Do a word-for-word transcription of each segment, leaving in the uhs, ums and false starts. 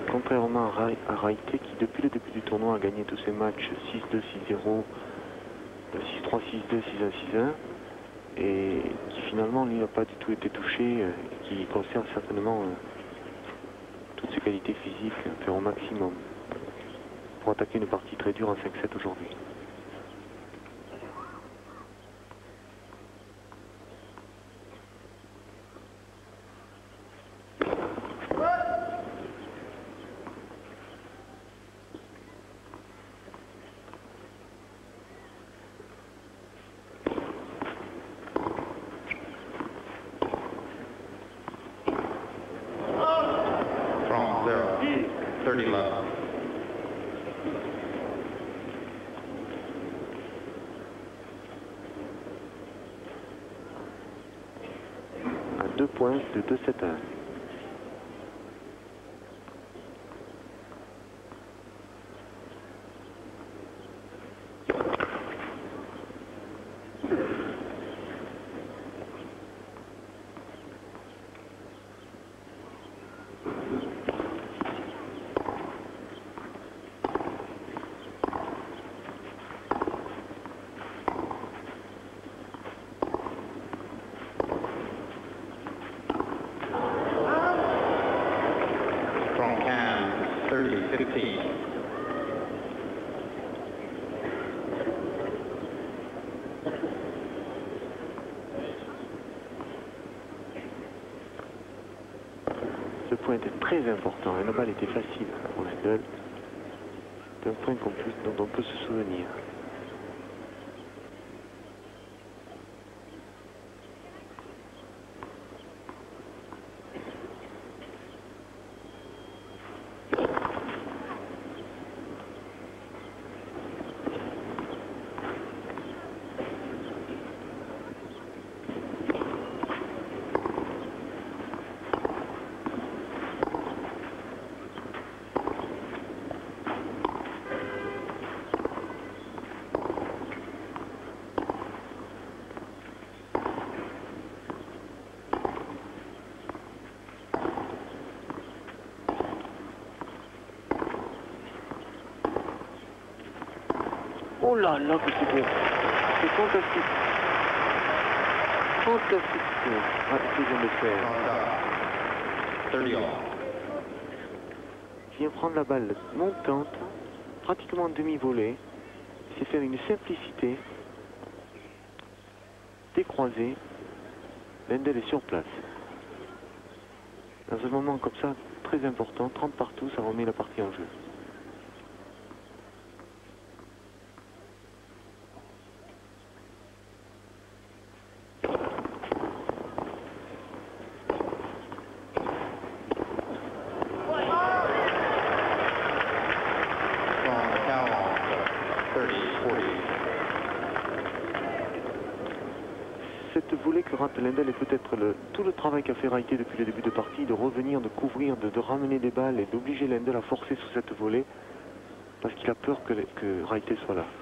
contrairement à, Ra à Raité qui depuis le début du tournoi a gagné tous ses matchs six deux, six zéro, six trois, six deux, six un, six un, et qui finalement lui n'a pas du tout été touché, euh, et qui conserve certainement euh, toutes ses qualités physiques, euh, faire au maximum pour attaquer une partie très dure en cinq sept aujourd'hui. Deux points de deux sept un. Ce point était très important et la balle était facile pour Lendl. C'est un point qu'on peut, dont on peut se souvenir. Oh là là, que c'est bon. C'est fantastique. Fantastique. Ah, ce que je viens de faire. Je viens prendre la balle montante, pratiquement en demi-volée. C'est faire une simplicité. Décroisé. Lendl est sur place. Dans un moment comme ça, très important, trente partout, ça remet la partie en jeu. Cette volée que rate Lendl est peut-être le, tout le travail qu'a fait Raité depuis le début de partie, de revenir, de couvrir, de, de ramener des balles et d'obliger Lendl à forcer sur cette volée parce qu'il a peur que, que Raité soit là.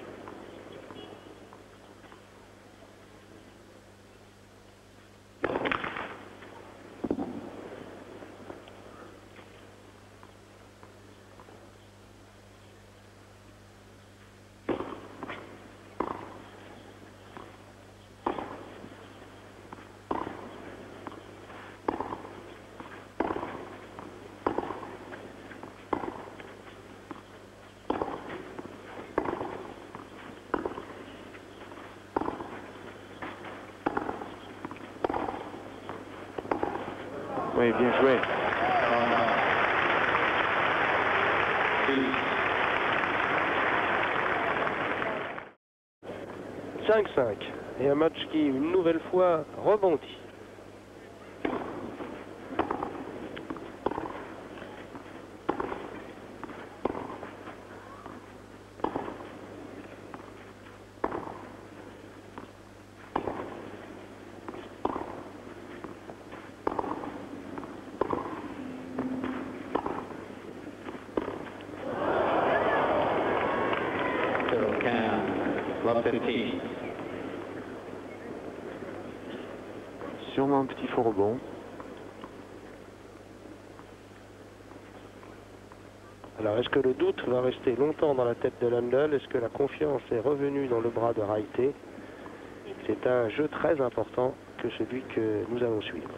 Oui, bien joué. cinq cinq. Et un match qui, une nouvelle fois, rebondit. Sûrement un petit faux rebond. Alors, est-ce que le doute va rester longtemps dans la tête de Lendl? Est-ce que la confiance est revenue dans le bras de Reité? C'est un jeu très important que celui que nous allons suivre.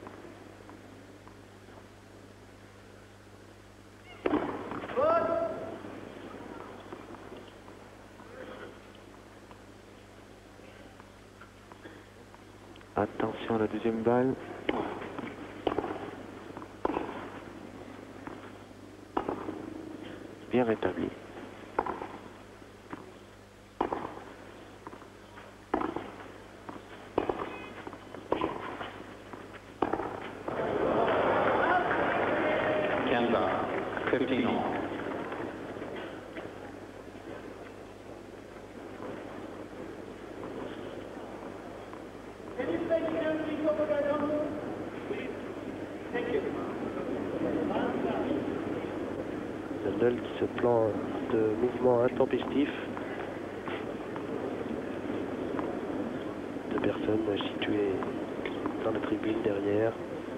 Attention à la deuxième balle. Bien rétabli. Canada, fifteen all. Lendl qui se plante de mouvements intempestifs. Deux personnes situées dans la tribune derrière.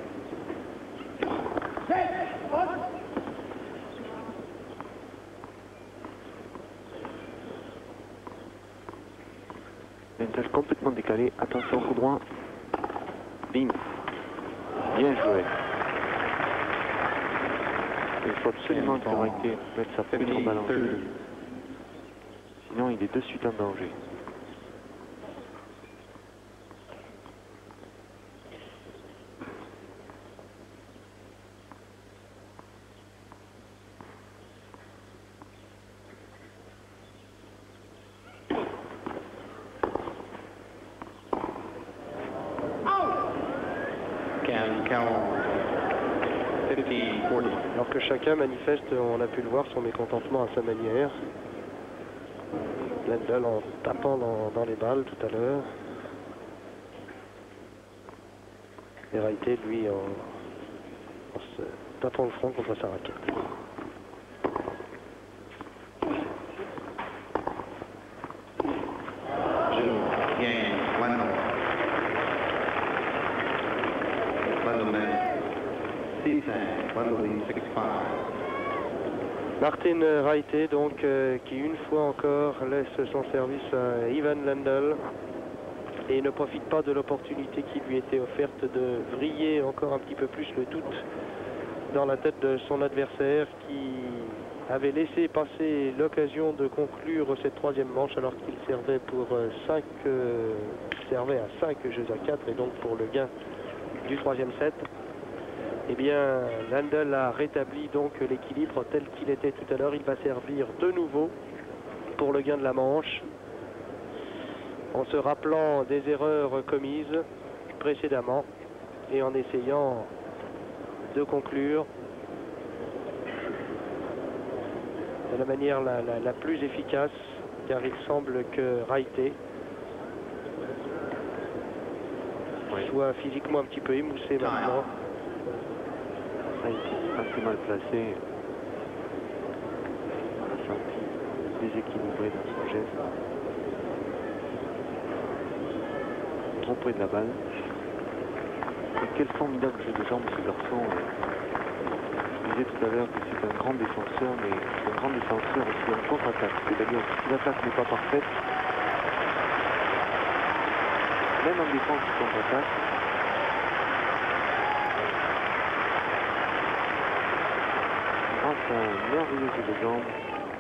Lendl complètement décalé. Attention au coup droit. Bim. Bien joué. Il faut absolument que Reité mette sa première balle en jeu. Sinon, il est de suite en danger. Alors que chacun manifeste, on a pu le voir, son mécontentement à sa manière. Lendl en tapant dans, dans les balles tout à l'heure. Et Reité, lui, en, en se tapant le front contre sa raquette. Martin Reité, donc, euh, qui une fois encore laisse son service à Ivan Lendl et ne profite pas de l'opportunité qui lui était offerte de vriller encore un petit peu plus le doute dans la tête de son adversaire qui avait laissé passer l'occasion de conclure cette troisième manche alors qu'il servait pour cinq, euh, servait à cinq jeux à quatre et donc pour le gain du troisième set. Eh bien, Lendl a rétabli donc l'équilibre tel qu'il était tout à l'heure. Il va servir de nouveau pour le gain de la manche, en se rappelant des erreurs commises précédemment et en essayant de conclure de la manière la, la, la plus efficace, car il semble que Reité soit physiquement un petit peu émoussé maintenant. Assez mal placé. On a senti déséquilibré dans son geste. Trop près de la balle. Et quel formidable jeu de jambes ce garçon. Je disais tout à l'heure que c'est un grand défenseur, mais un grand défenseur aussi en contre-attaque. C'est-à-dire que si l'attaque n'est pas parfaite, même en défense et contre-attaque, grâce à un merveilleux jeu de jambes,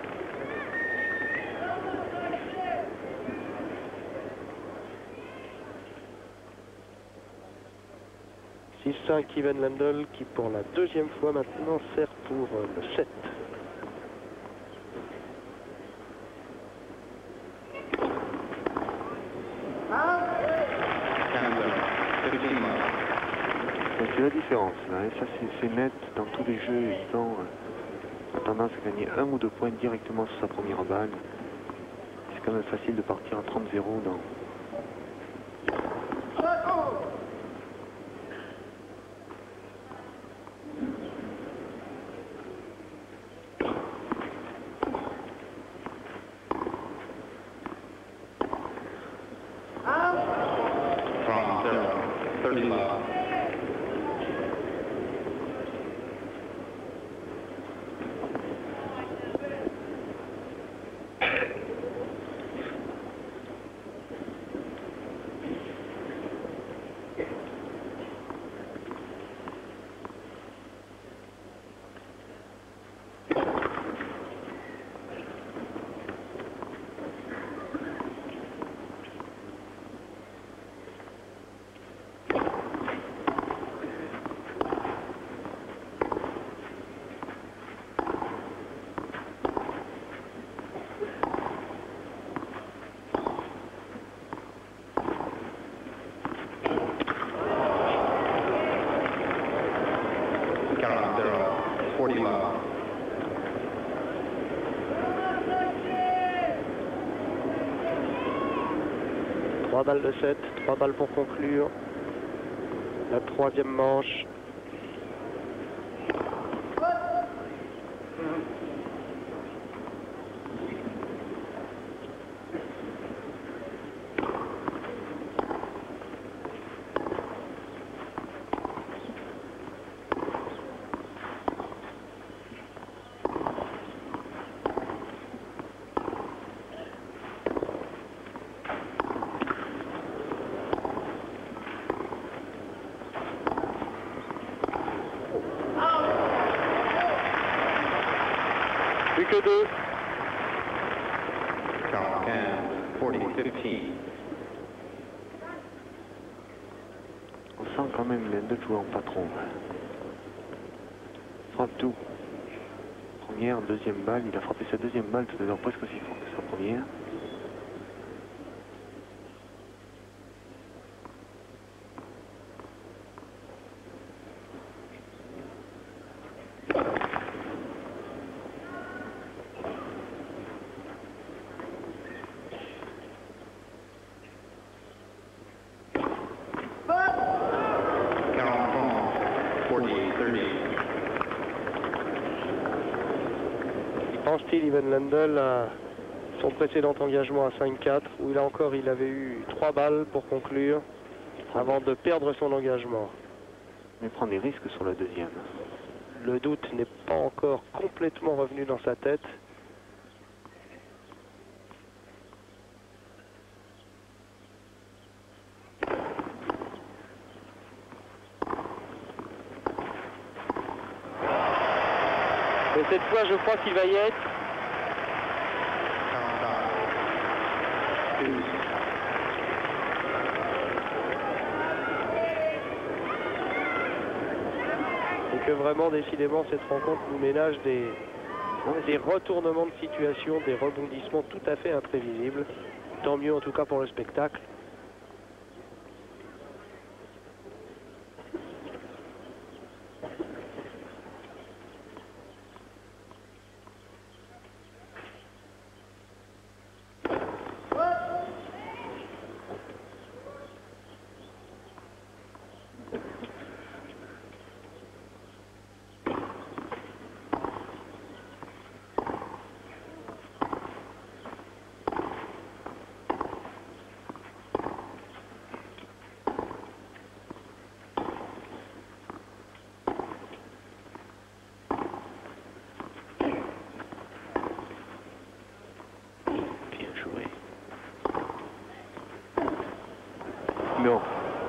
six cinq Ivan Lendl qui pour la deuxième fois maintenant sert pour le sept. c'est la différence là, et ça c'est net dans tous les jeux. Ils ont euh, tendance à gagner un ou deux points directement sur sa première balle. C'est quand même facile de partir à trente zéro dans forty love. Trois balles de sept, trois balles pour conclure la troisième manche. Plus que deux. Count ten, forty fifteen. On sent quand même les deux jouer en patron. Frappe tout. Première, deuxième balle. Il a frappé sa deuxième balle tout à l'heure presque aussi fort que sa première. Pense-t-il, Ivan Lendl, à son précédent engagement à cinq quatre, où là encore il avait eu trois balles pour conclure avant de perdre son engagement. Mais prend des risques sur la deuxième. Le doute n'est pas encore complètement revenu dans sa tête. Et cette fois, je crois qu'il va y être. Et que vraiment, décidément, cette rencontre nous ménage des, des retournements de situation, des rebondissements tout à fait imprévisibles. Tant mieux en tout cas pour le spectacle. Non.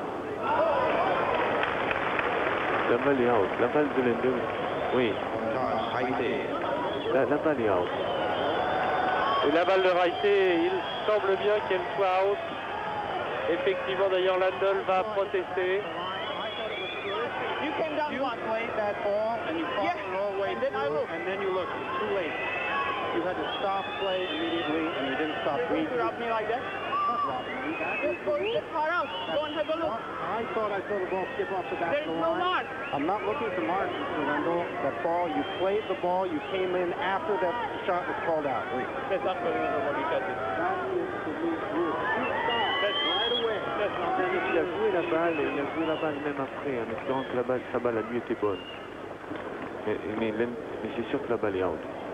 La balle est out. La balle de Lendl. Oui. La, la balle est out. Et la balle de Raité, il semble bien qu'elle soit out. Effectivement, d'ailleurs, Lendl va protester. You came down you played that ball and you fought yeah. the wrong way and then, I looked. and then you looked. It's too late. You had to stop play immediately and you didn't stop breathing. You dropped me like that? Just go just far out. Go and have a look. I thought I saw the ball skip off the back of the line. There's no mark. I'm not looking for marks, Mister Lendl. That ball, you played the ball, you came in after that shot was called out. Wait. That's unbelievable what he said. That is the rule. That's right away. That's not Il a joué la balle, et il a joué la balle même après, en espérant que la balle, sa balle à lui était bonne. Mais, mais, mais c'est sûr que la balle est out.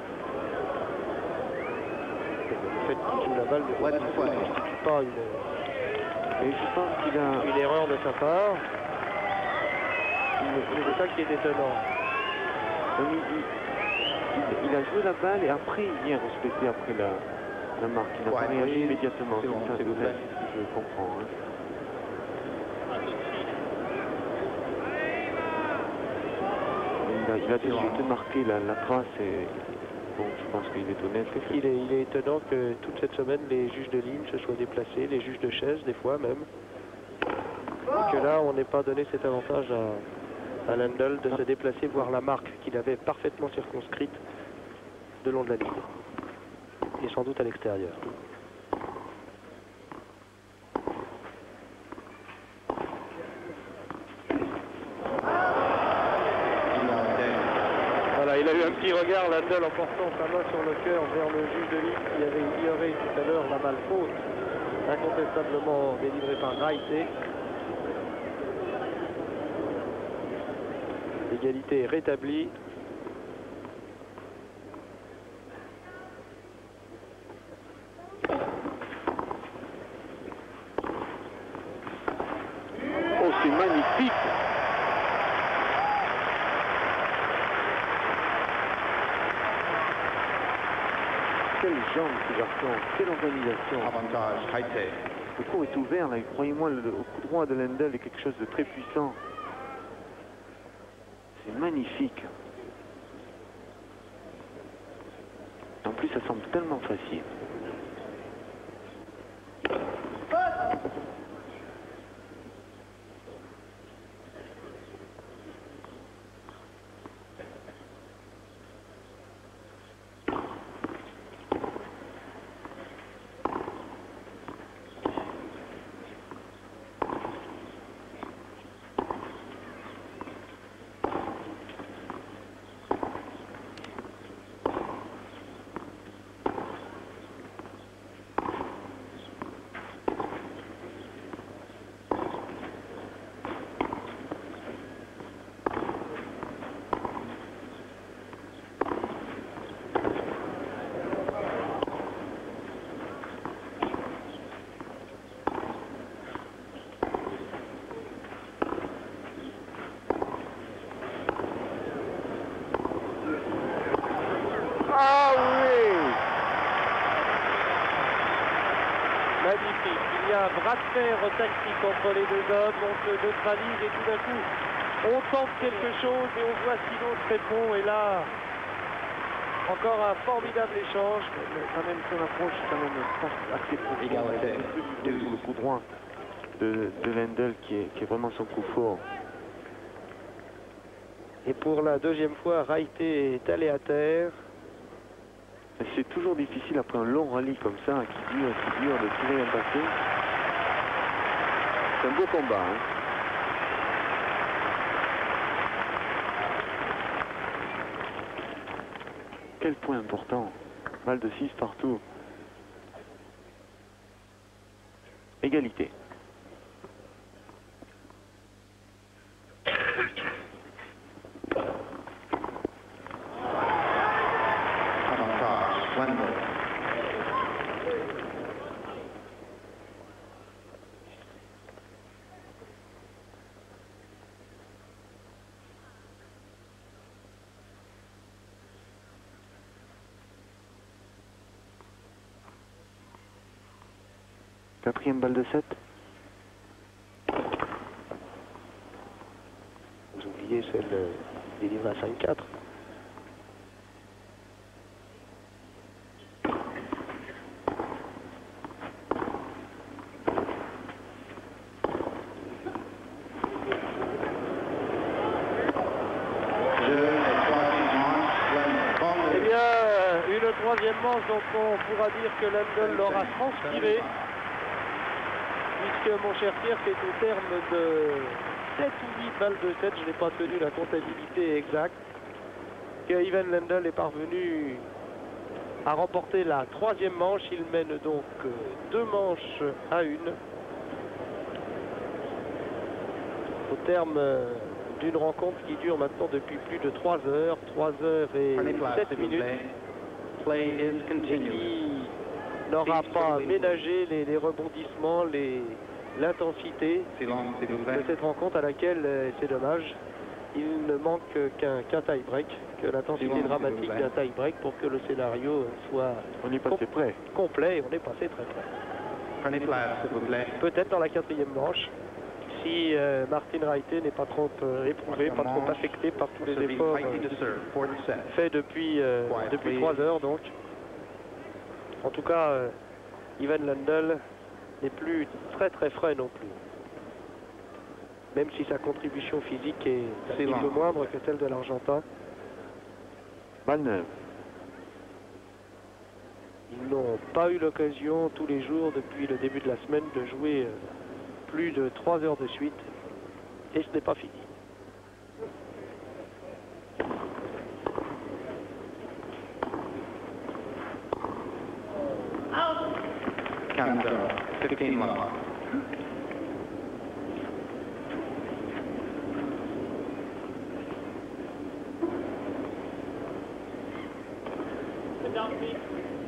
Le fait qu'il joue la balle ne constitue pas une, et je pense qu'il a une erreur de sa part. C'est ça qui est étonnant. Il, il, il, il a joué la balle et après il vient respecter après la, la marque. Il n'a pas réagi immédiatement. C'est ça, c'est ce que je comprends. Hein. Il a, il a décidé de marquer la, la trace et bon, je pense qu'il est honnête. Il est, il est étonnant que toute cette semaine, les juges de ligne se soient déplacés, les juges de chaise, des fois même. Et que là, on n'ait pas donné cet avantage à, à Lendl de se déplacer, voir la marque qu'il avait parfaitement circonscrite de long de la ligne. Et sans doute à l'extérieur. Ah, il a eu un petit regard, Lendl, en portant sa main sur le cœur vers le juge de ligne qui avait ignoré tout à l'heure la balle faute, incontestablement délivrée par Raité. L'égalité est rétablie. Oh, c'est magnifique! Quelle jambe ce garçon, quelle organisation. Avantage Haïté. Le cours est ouvert là, et croyez-moi, le, le coup droit de Lendl est quelque chose de très puissant. C'est magnifique. En plus, ça semble tellement facile. Ah oui! Magnifique. Il y a un bras de fer tactique entre les deux hommes. On se neutralise et tout d'un coup, on tente quelque chose et on voit si l'autre répond. Et là, encore un formidable échange. Mais quand même, son approche, quand même assez profonde. Égalité. Sur le coup droit de, de Lendl qui est, qui est vraiment son coup fort. Et pour la deuxième fois, Raité est allé à terre. C'est toujours difficile après un long rallye comme ça, qui dure, qui dure, de tirer un passé. C'est un beau combat. Hein. Quel point important. Balle de six partout. Égalité. Avantage Lendl. Quatrième balle de sept. Vous oubliez celle euh, délivrée à cinq quatre. Eh bien, une troisième manche dont on pourra dire que Lendl l'aura transpiré, puisque mon cher Pierre, c'est au terme de sept ou huit balles de sept, je n'ai pas tenu la comptabilité exacte, que Ivan Lendl est parvenu à remporter la troisième manche. Il mène donc euh, deux manches à une. Au terme euh, d'une rencontre qui dure maintenant depuis plus de trois heures, trois heures et sept minutes. Play is Et continuing. qui n'aura pas ménagé les, les rebondissements, les, l'intensité Silence, s'il vous de plaît. cette rencontre à laquelle, euh, c'est dommage, il ne manque qu'un qu'un tie-break, que l'intensité Silence, dramatique s'il vous plaît. d'un tie-break pour que le scénario soit On est passé près. complet et on est passé très près. Prenez place, s'il vous plaît. Peut-être dans la quatrième manche, si euh, Martin Raité n'est pas trop euh, éprouvé, pas trop affecté par tous les Serving efforts Haïti euh, to serve. Fourth set. faits depuis, euh, Ouais, depuis oui. trois heures donc. En tout cas, euh, Ivan Lendl n'est plus très très frais non plus. Même si sa contribution physique est un petit Silence. peu moindre que celle de l'Argentin. Balle neuve. Ils n'ont pas eu l'occasion tous les jours depuis le début de la semaine de jouer euh, plus de trois heures de suite. Et ce n'est pas fini. Count zero, fifteen left. Sit down, please.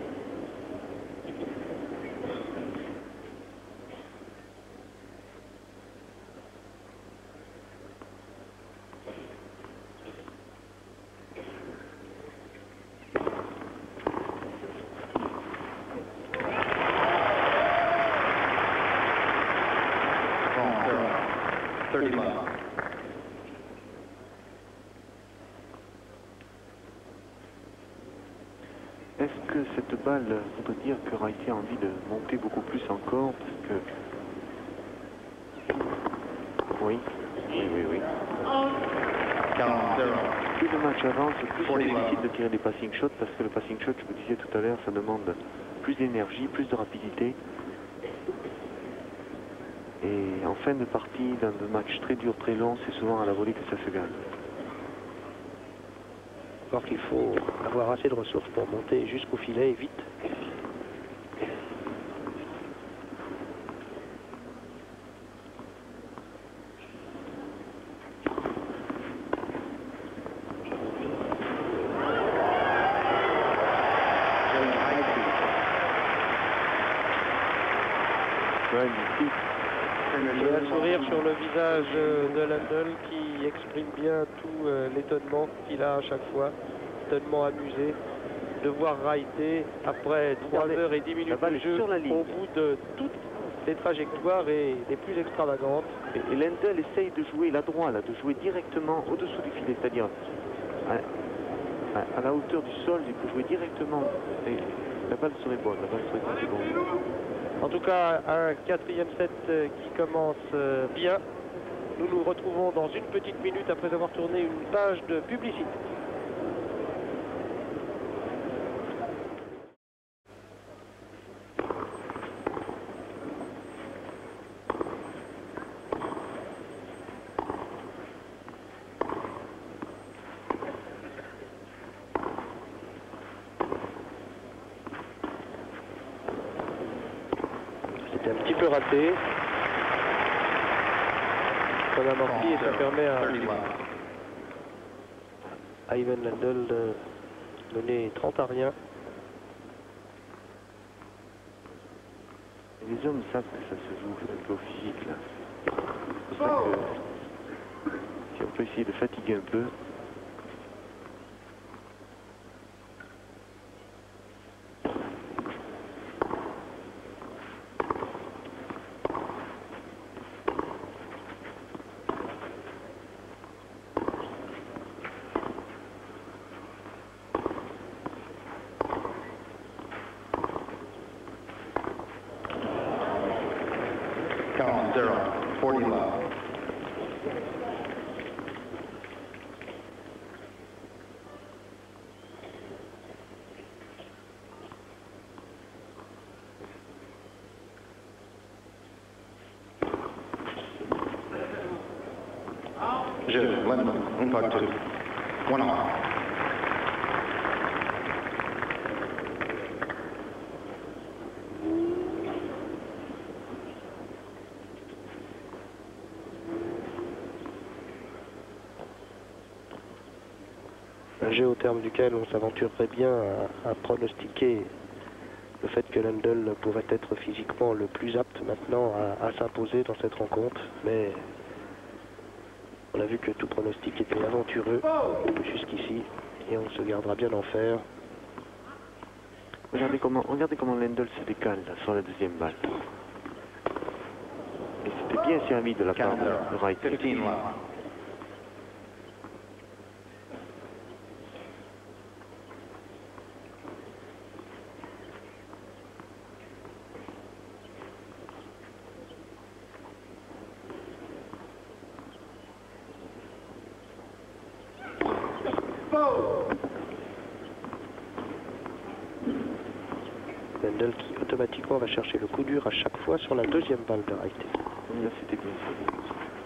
Ball zero, thirty left. Est-ce que cette balle voudrait dire que Wrighty a envie de monter beaucoup plus encore? Parce que... Oui, oui, oui, oui. Count zero, Plus le match avance, plus c'est forty difficile left. de tirer des passing shots, parce que le passing shot, je vous disais tout à l'heure, ça demande plus d'énergie, plus de rapidité. Et en fin de partie, dans des matchs très durs, très longs, c'est souvent à la volée que ça se gagne. Alors qu'il faut avoir assez de ressources pour monter jusqu'au filet et vite. Magnifique. Il y a un sourire sur le visage euh, de Lendl qui exprime bien tout euh, l'étonnement qu'il a à chaque fois. Étonnement amusé de voir Wrighty après trois Regardez, heures et dix la minutes balle de est jeu sur la ligne. au bout de toutes les trajectoires et les plus extravagantes. Et, et Lendl essaye de jouer la droite, là, de jouer directement au-dessous du filet, c'est-à-dire à, à- à la hauteur du sol, il peut jouer directement. Et la balle serait bonne, la balle serait très bonne. En tout cas, un quatrième set euh, qui commence euh, bien. Nous nous retrouvons dans une petite minute après avoir tourné une page de publicité. C'était un petit peu raté. Son amorti et ça permet à, thirty left. à Ivan Lendl de mener trente à rien. Et les hommes savent que ça se joue un peu au physique, là. C'est pour ça que si on peut essayer de fatiguer un peu. Count zero, forty left. Jeu, Lendl, un partout. One off. Un jeu au terme duquel on s'aventurerait bien à, à pronostiquer le fait que Lendl pourrait être physiquement le plus apte maintenant à, à s'imposer dans cette rencontre. Mais on a vu que tout pronostic était aventureux jusqu'ici et on se gardera bien d'en faire. Regardez comment, regardez comment Lendl se décale là, sur la deuxième balle. Et c'était bien servi de la part Count de, zero, de Wrighty. fifteen left. Lendl qui automatiquement va chercher le coup dur à chaque fois sur la deuxième balle de Wrighty. Là, c'était bien servi.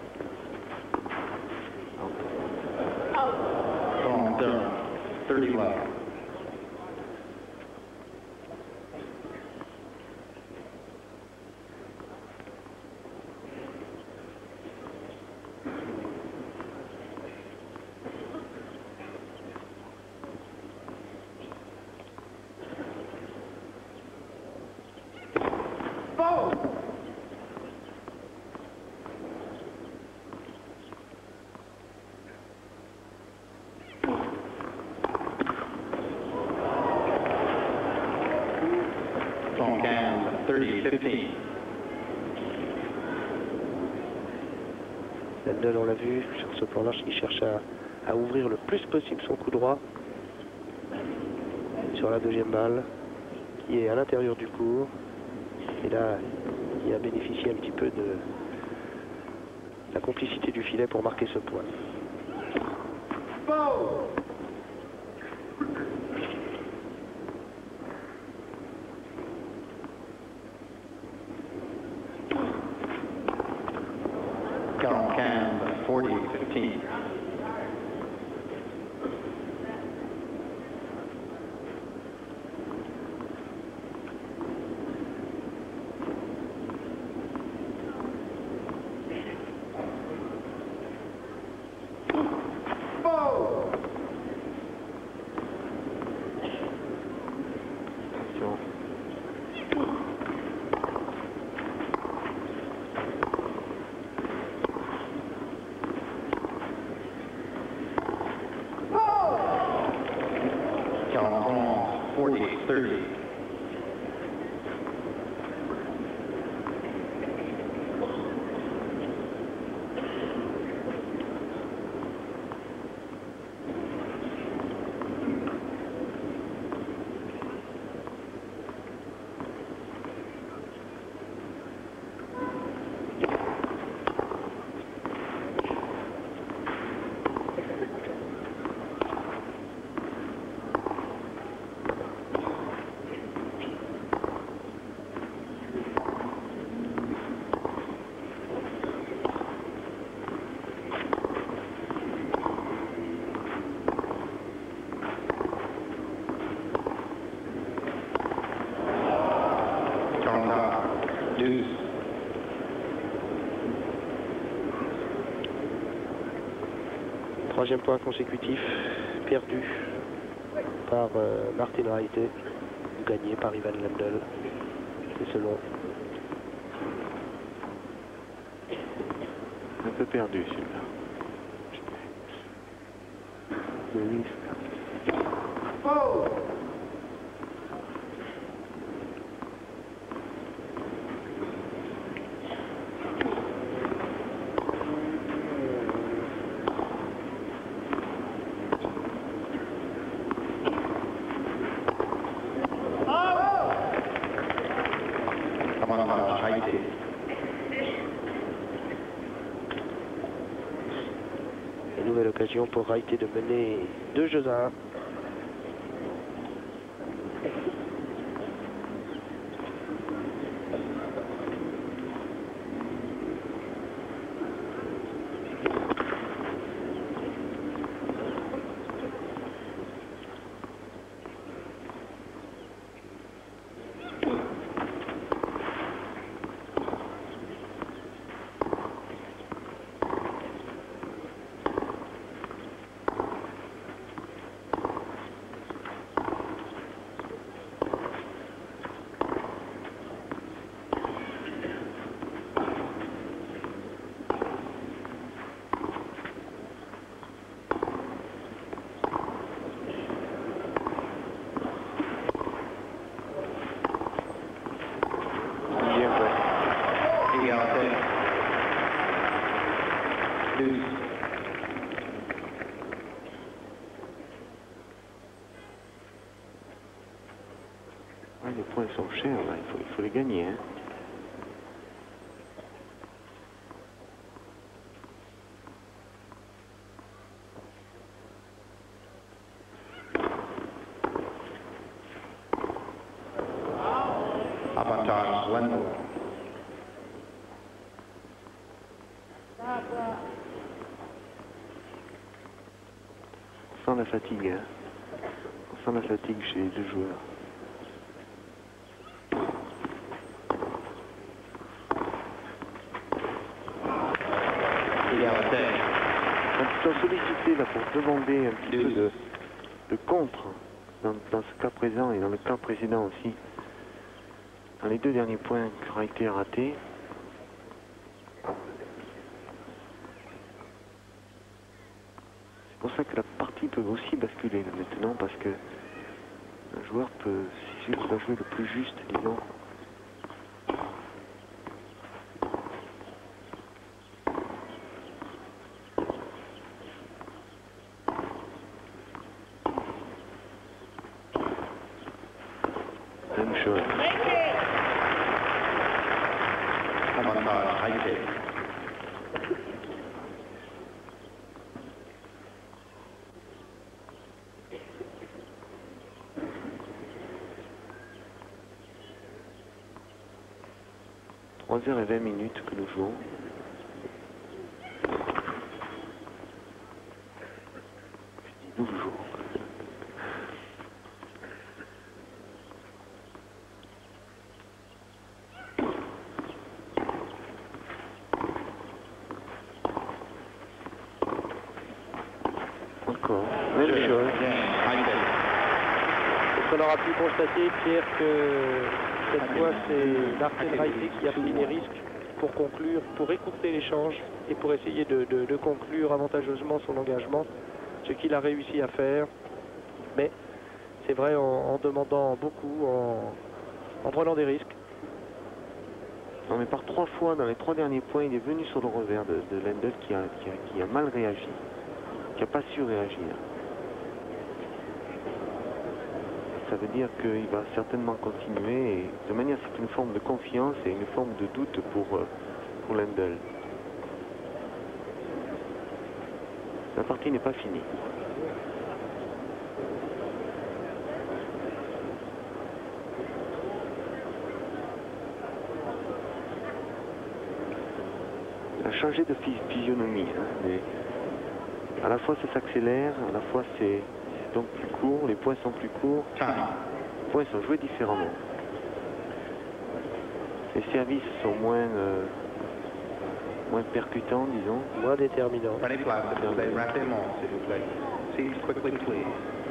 Ball zero, thirty left. thirty fifteen. Lendl, on l'a vu, sur ce plan large, qui cherche à, à ouvrir le plus possible son coup droit sur la deuxième balle, qui est à l'intérieur du court. Et là, il a bénéficié un petit peu de la complicité du filet pour marquer ce point. Count cam forty fifteen. thirty. Troisième point consécutif perdu par euh, Martin Reite, gagné par Ivan Lendl. C'est selon. Un peu perdu celui-là. Oui. Une nouvelle occasion pour Reite de mener deux jeux à un. Ouais, les points sont chers là, il faut, il faut les gagner. Hein. Avantage Lendl. On sent la fatigue, hein. On sent la fatigue chez les deux joueurs. Quand ils sont sollicités là, pour demander un petit peu de, de contre dans, dans ce cas présent et dans le cas précédent aussi, dans les deux derniers points que Reite a ratés, c'est pour ça que la partie peut aussi basculer là, maintenant, parce que un joueur peut, si il doit jouer le plus juste, disons, sure. Avantage, Haïté. trois heures vingt minutes que nous jouons. Nous jouons. Encore, même chose. On aura pu constater, Pierre, que cette fois, c'est Martin Reité qui a pris les risques pour conclure, pour écourter l'échange et pour essayer de, de, de conclure avantageusement son engagement, ce qu'il a réussi à faire. Mais c'est vrai, en, en demandant beaucoup, en, en prenant des risques. Non, mais par trois fois, dans les trois derniers points, il est venu sur le revers de, de Lendl qui a, qui, a, qui a mal réagi, qui n'a pas su réagir. Ça veut dire qu'il va certainement continuer. Et de manière, c'est une forme de confiance et une forme de doute pour, pour Lendl. La partie n'est pas finie. Il a changé de physionomie. Hein, mais à la fois ça s'accélère, à la fois c'est donc plus court, les points sont plus courts. Les points sont joués différemment. Les services sont moins, euh, moins percutants, disons. Moins déterminants. Prenez place, s'il vous plaît, rapidement, s'il vous plaît. Seats quickly, please.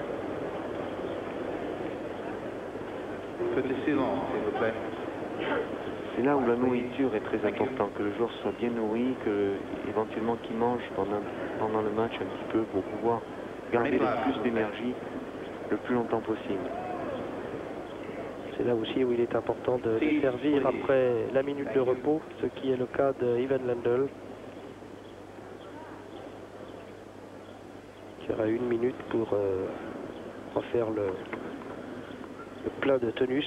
Petit silence, s'il vous plaît. C'est là où la nourriture est très importante, que le joueur soit bien nourri, que éventuellement qu'il mange pendant, pendant le match un petit peu pour pouvoir garder le plus d'énergie le plus longtemps possible. C'est là aussi où il est important de, de servir après la minute de repos, ce qui est le cas de Ivan Lendl, qui aura une minute pour euh, refaire le, le plat de tonus.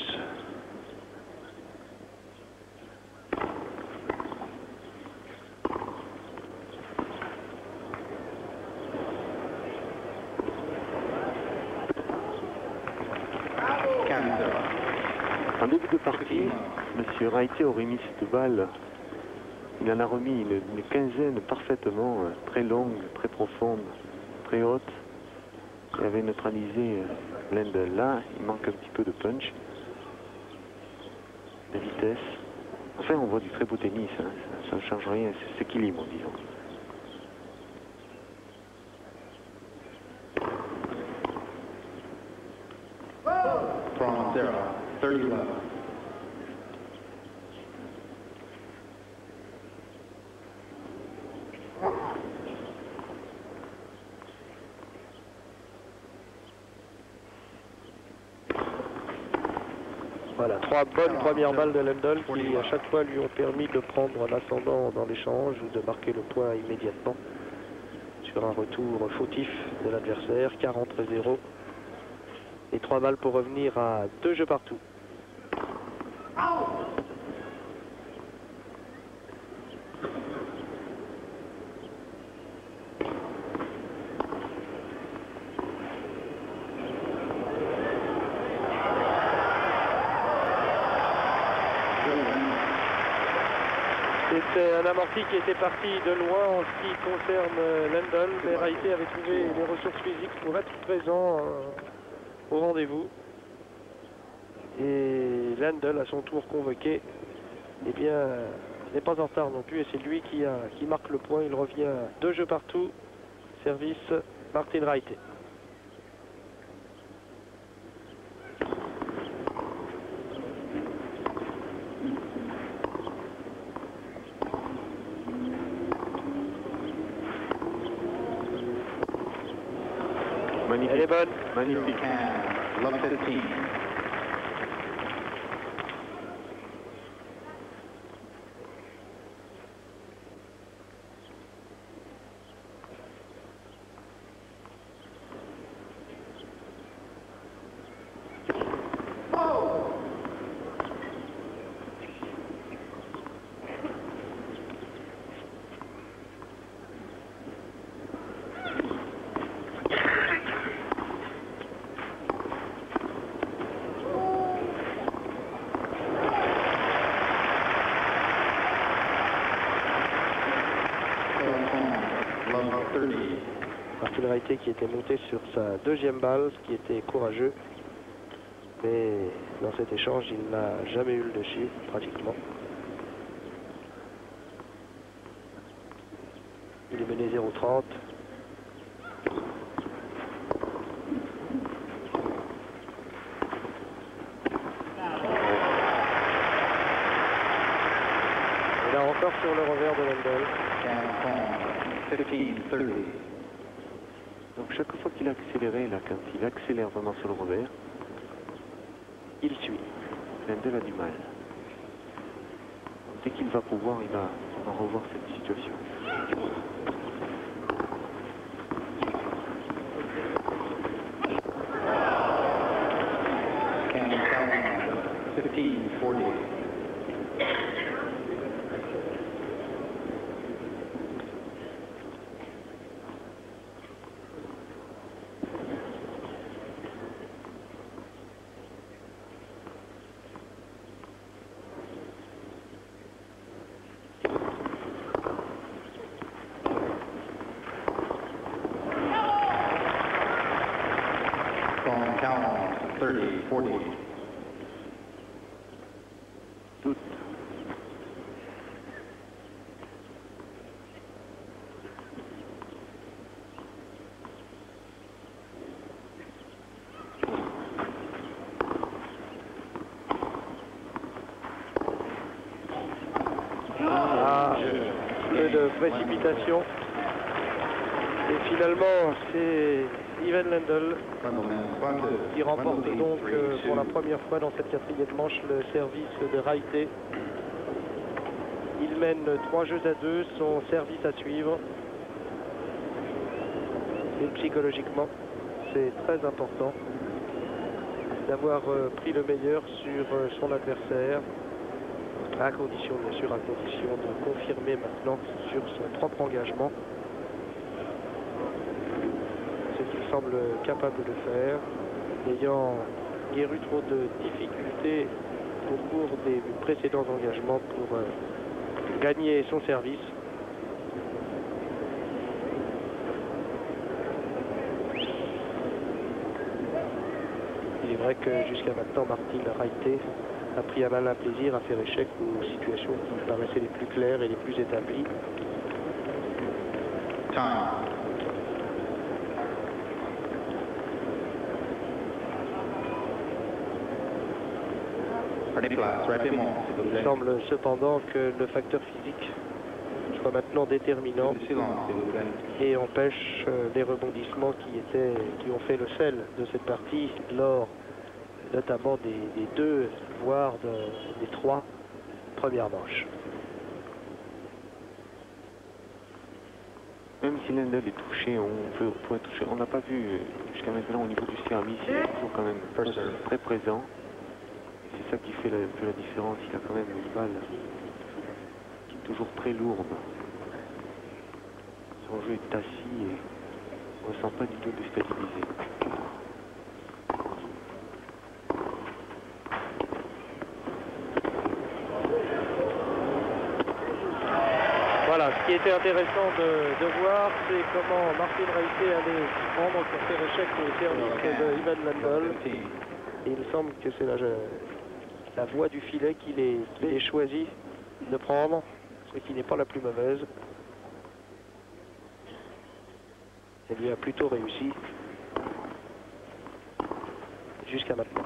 En début de partie, M. Reité aurait mis cette balle, il en a remis une, une quinzaine parfaitement, euh, très longue, très profonde, très haute, et avait neutralisé euh, Lendl. Là, il manque un petit peu de punch, de vitesse. Enfin, on voit du très beau tennis, hein. Ça ne change rien, c'est équilibre, disons. From zero, thirty left. Voilà, trois bonnes premières balles de Lendl qui à chaque fois lui ont permis de prendre l'ascendant dans l'échange ou de marquer le point immédiatement sur un retour fautif de l'adversaire, quarante à zéro. Et trois balles pour revenir à deux jeux partout. C'était un amorti qui était parti de loin en ce qui concerne Lendl, mais Reité avait trouvé les ressources physiques pour être présent euh, au rendez-vous. Et Lendl, à son tour convoqué, eh bien, n'est pas en retard non plus, et c'est lui qui, a, qui marque le point. Il revient à deux jeux partout, service Martin Reité. Magnifique. Elle est bonne. Magnifique. Love fifteen. Wrighté qui était monté sur sa deuxième balle, ce qui était courageux. Mais dans cet échange, il n'a jamais eu le dessus, pratiquement. Il est mené zéro trente. Et là encore sur le revers de Lendl. Donc chaque fois qu'il a accéléré, là, quand il accélère vraiment sur le revers, il suit. Lendl a du mal. Dès qu'il va pouvoir, il va, il va revoir cette situation. fifteen forty. thirty forty. Tout. Ah, peu de précipitation. Et finalement, c'est Ivan Lendl qui remporte donc euh, pour la première fois dans cette quatrième manche le service de Wrighté. Il mène trois jeux à deux, son service à suivre. Et psychologiquement, c'est très important d'avoir euh, pris le meilleur sur euh, son adversaire, à condition, bien sûr, à condition de confirmer maintenant sur son propre engagement. Ce qu'il semble capable de faire, n'ayant guère eu trop de difficultés au cours des précédents engagements pour euh, gagner son service. Il est vrai que jusqu'à maintenant, Martin Wrighté a pris un malin plaisir à faire échec aux situations qui paraissaient les plus claires et les plus établies. Time. Il semble cependant que le facteur physique soit maintenant déterminant et empêche les rebondissements qui, étaient, qui ont fait le sel de cette partie lors notamment des, des deux, voire de, des trois premières manches. Même si Lendl est touché, on peut, peut être touché. On n'a pas vu jusqu'à maintenant au niveau du service, il est toujours quand même très présent. C'est ça qui fait la, un peu la différence. Il a quand même une balle qui est toujours très lourde. Son jeu est assis et on ne sent pas du tout déstabilisé. Voilà, ce qui était intéressant de, de voir, c'est comment Martin Wrighté allait s'y prendre pour faire échec au service de Ivan Lendl. Et il me semble que c'est la, la voie du filet qu'il est, qu'il est choisi de prendre, ce qui n'est pas la plus mauvaise. Elle lui a plutôt réussi jusqu'à maintenant.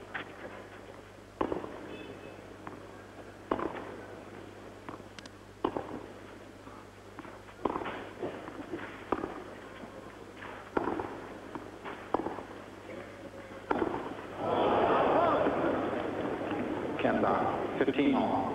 fifteen all.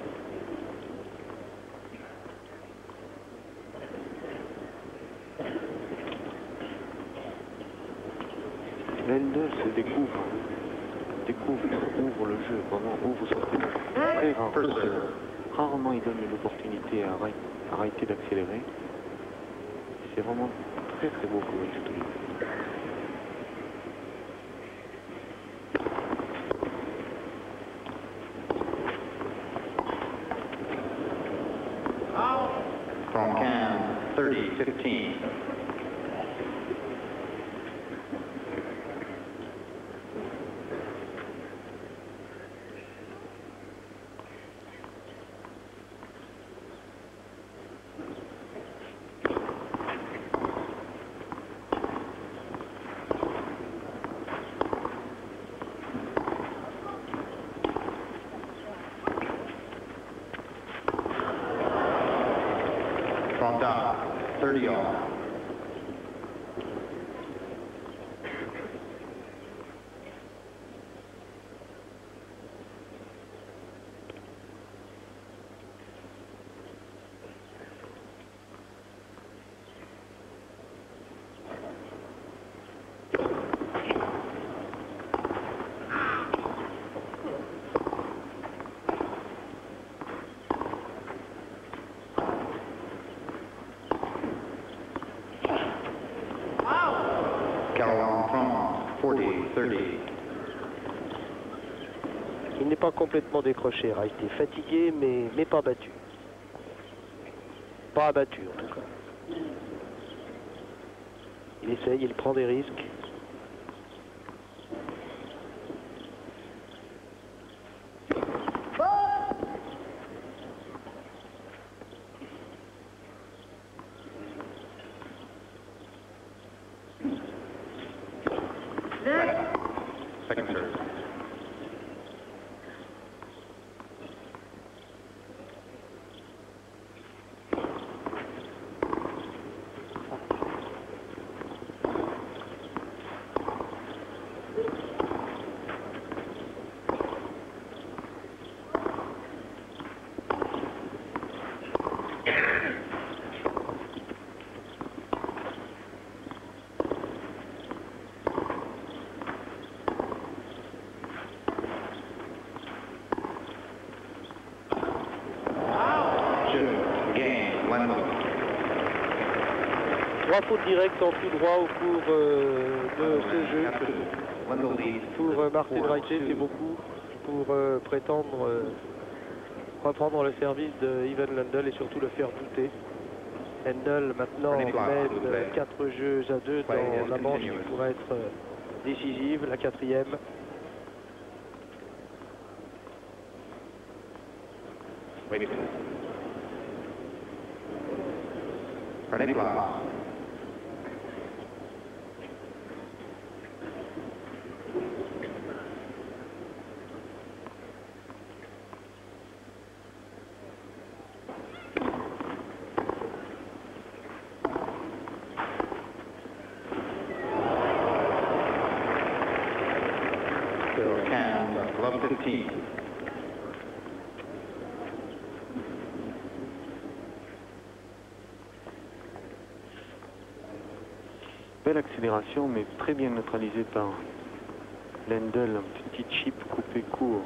Lendl se découvre, découvre, ouvre le jeu, vraiment ouvre son jeu. Très rare. Rarement il donne l'opportunité à Wrighté d'accélérer. C'est vraiment très très beau comme il tout. From Cam, thirty fifteen. front down, thirty all. Il n'est pas complètement décroché, Wright est fatigué mais, mais pas battu. Pas abattu en tout cas. Il essaye, il prend des risques. Second serve. Trois fautes directes en tout droit au cours euh, de ce jeu. Pour euh, Martin Wright, c'est beaucoup pour euh, prétendre euh, reprendre le service de Ivan Lendl et surtout le faire douter. Lendl maintenant mène euh, quatre jeux à deux dans la manche qui pourrait être euh, décisive, la quatrième. Ready, Belle accélération, mais très bien neutralisée par Lendl, un petit chip coupé court.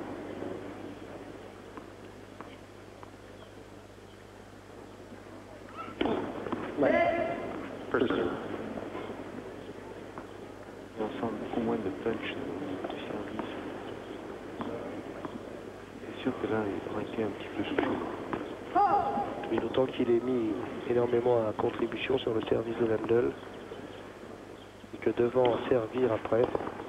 First serve. On sent beaucoup moins de punch du service. C'est sûr que là, il aurait été un petit peu sous. Mais d'autant qu'il est mis énormément à contribution sur le service de Lendl. Et que devant servir après.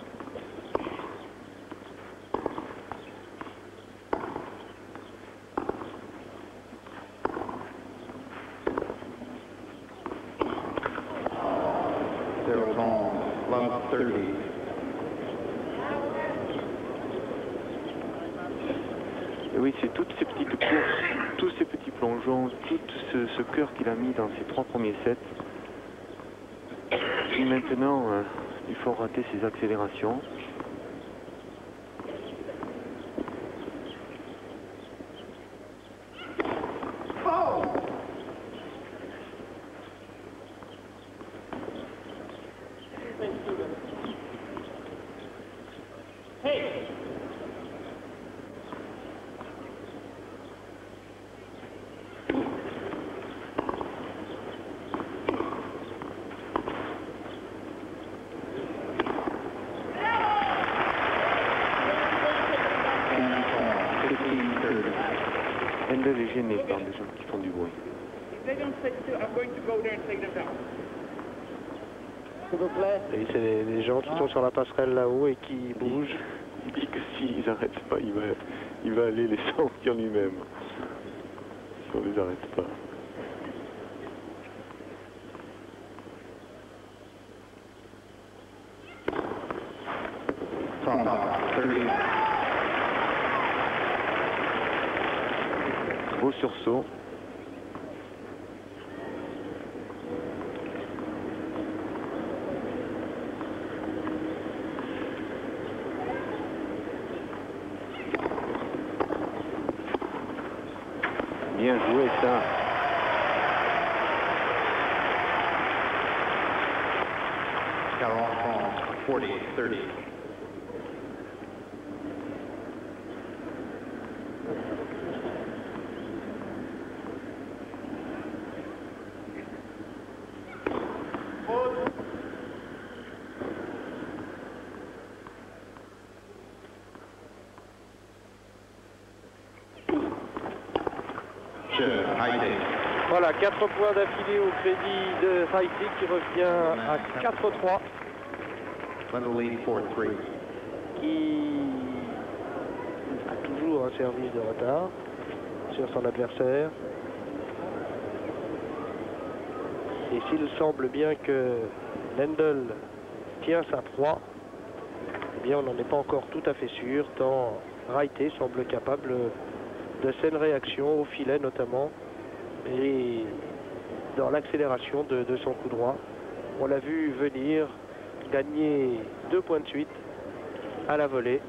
Et oui, c'est toutes ces petites courses, tous ces petits plongeons, tout ce, ce cœur qu'il a mis dans ses trois premiers sets. Et maintenant, euh, il faut rater ses accélérations. Lendl est gêné par des gens qui font du bruit. Et c'est les, les gens qui sont sur la passerelle là-haut et qui bougent. Il dit que s'ils n'arrêtent pas, il va, il va aller les sortir lui-même. Si on les arrête pas. Beau sursaut. Bien joué ça. Carol Hall, forty thirty. Voilà, quatre points d'affilée au crédit de Haïti qui revient à quatre trois. Qui a toujours un service de retard sur son adversaire. Et s'il semble bien que Lendl tient sa proie, eh bien on n'en est pas encore tout à fait sûr, tant Raité semble capable de saines réactions au filet notamment et dans l'accélération de, de son coup droit. On l'a vu venir gagner deux points de suite à la volée.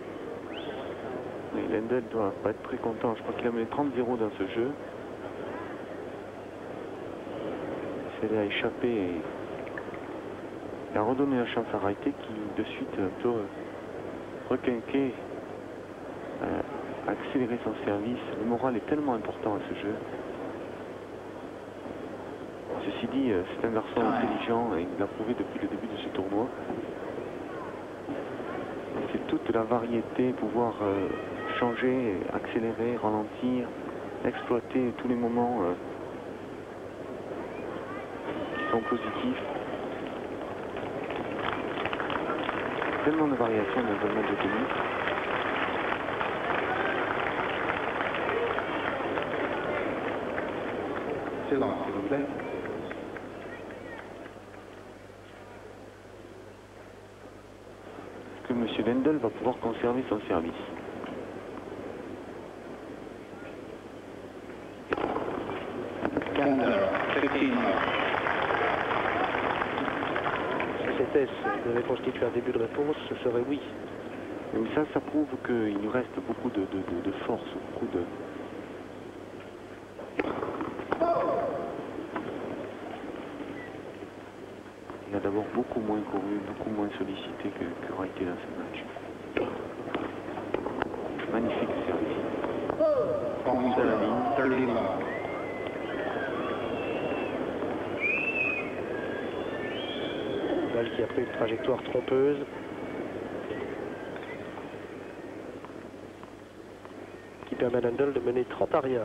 Et Lendl doit pas être très content. Je crois qu'il a mené trente zéro dans ce jeu. Il a échappé et il a redonné la chance à Raité qui de suite un peu requinqué, a accéléré son service. Le moral est tellement important à ce jeu. Ceci dit, c'est un garçon intelligent et il l'a prouvé depuis le début de ce tournoi. C'est toute la variété, pouvoir euh, changer, accélérer, ralentir, exploiter tous les moments euh, qui sont positifs. Tellement de variations dans un match de tennis. Silence, s'il vous plaît. Que M. Lendl va pouvoir conserver son service. Si c'était ce devait constituer un début de réponse, ce serait oui. Mais ça, ça prouve qu'il nous reste beaucoup de, de, de, de force, beaucoup de... Il a d'abord beaucoup moins couru, beaucoup moins sollicité que, que Raité dans ce match. Magnifique service. Point de la ligne, thirty love. Balle qui a pris une trajectoire trompeuse. Qui permet à Lendl de mener trente à rien.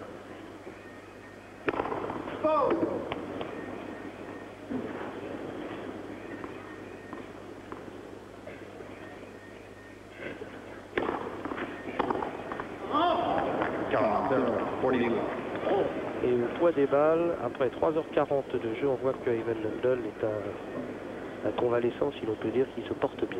Et au poids des balles, après trois heures quarante de jeu, on voit que Ivan Lendl est un, un convalescent, si l'on peut dire, qui se porte bien.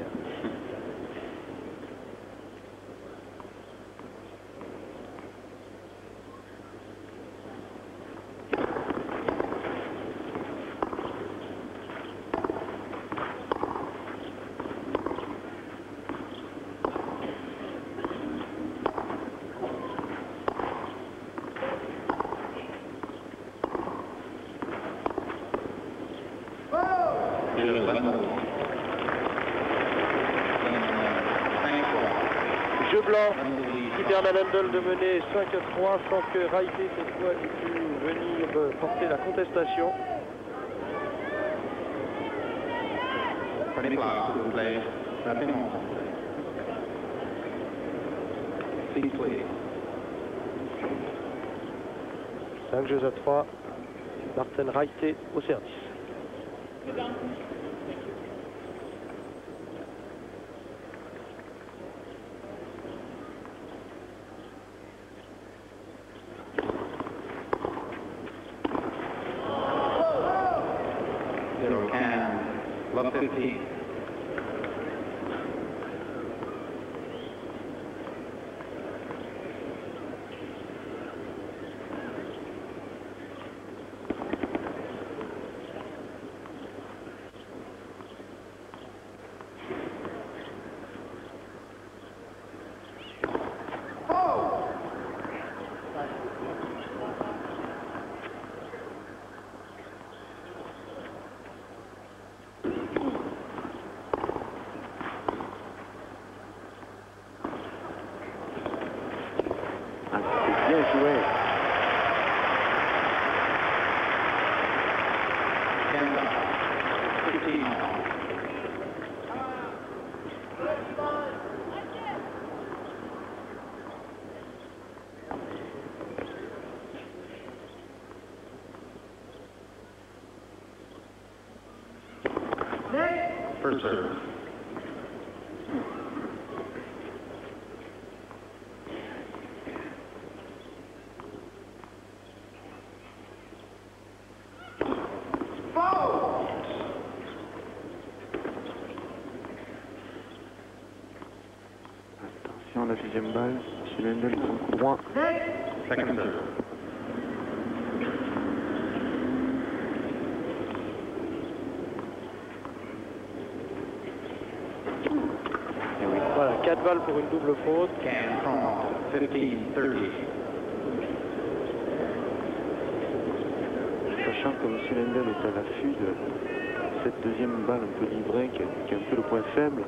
Jeu blanc qui permet à Lendl de mener cinq à trois sans que Raité cette fois ait pu venir porter la contestation. Prenez place, s'il vous plaît. Rapidement. Please, please. cinq jeux à trois. Martin Raité au service. Zero can. Love fifteen. Bien joué. First serve. Attention, la deuxième balle. Monsieur Lendl, il prend le coup droit. Second serve. Voilà, quatre balles pour une double faute. Can prompt, fifteen thirty. Sachant que M. Lendl est à l'affût de cette deuxième balle un peu livrée, qui est, qui est un peu le point faible.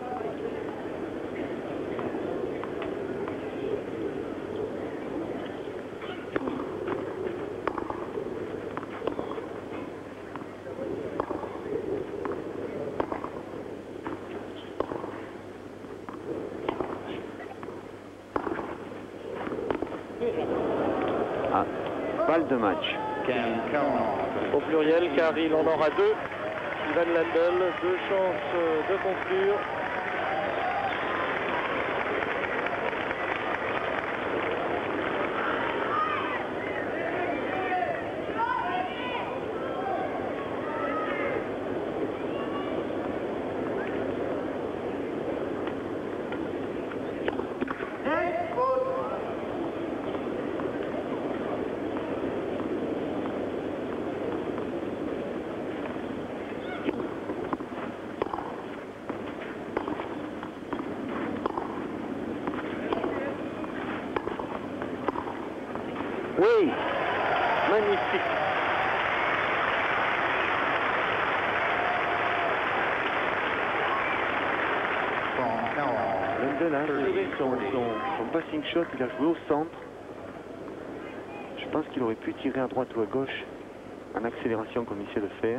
Ah, balle de match. Can count. Au pluriel, car il en aura deux. Ivan Lendl, deux chances de conclure. Oui, magnifique. Lendl a assuré son, son, son passing shot, il a joué au centre. Je pense qu'il aurait pu tirer à droite ou à gauche en accélération comme il sait le faire.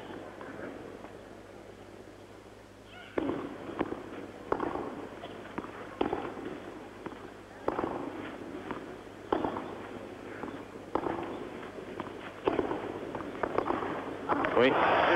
Oui.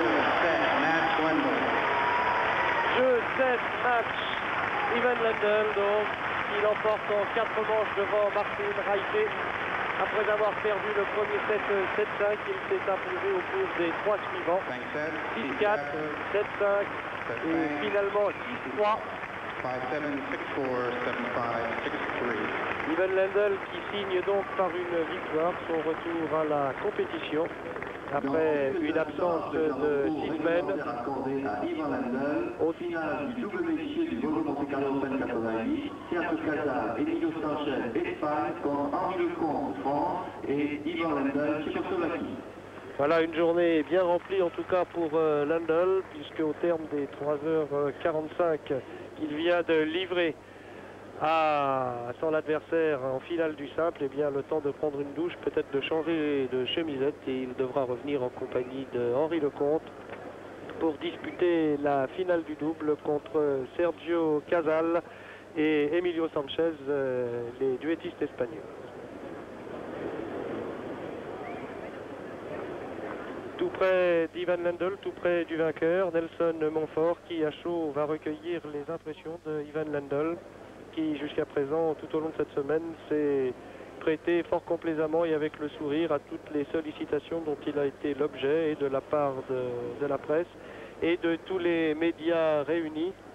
Jeu sept match. Ivan Lendl, donc, il emporte en quatre manches devant Martin Reite. Après avoir perdu le premier set sept cinq, il s'est imposé au cours des trois suivants. six quatre, sept cinq et finalement six trois. five seven, six four, seven five, six three. Ivan Lendl qui signe donc par une victoire son retour à la compétition après une absence de six semaines. Accordé à Ivan Lendl au final du double métier du Volvo Monte Carlo Open quatre-vingt-dix, Sergio Casal, Emilio Sanchez, Espagne, contre Henri Lecomte, France, et Ivan Lendl, Tchécoslovaquie. Voilà une journée bien remplie en tout cas pour euh, Lendl, puisque au terme des trois heures quarante-cinq qu'il vient de livrer à son adversaire en finale du simple, et eh bien le temps de prendre une douche, peut-être de changer de chemisette, et il devra revenir en compagnie de Henri Lecomte pour disputer la finale du double contre Sergio Casal et Emilio Sanchez, euh, les duettistes espagnols. Tout près d'Ivan Lendl, tout près du vainqueur, Nelson Montfort, qui à chaud va recueillir les impressions de Ivan Lendl, qui jusqu'à présent, tout au long de cette semaine, s'est prêté fort complaisamment et avec le sourire à toutes les sollicitations dont il a été l'objet, et de la part de, de la presse et de tous les médias réunis.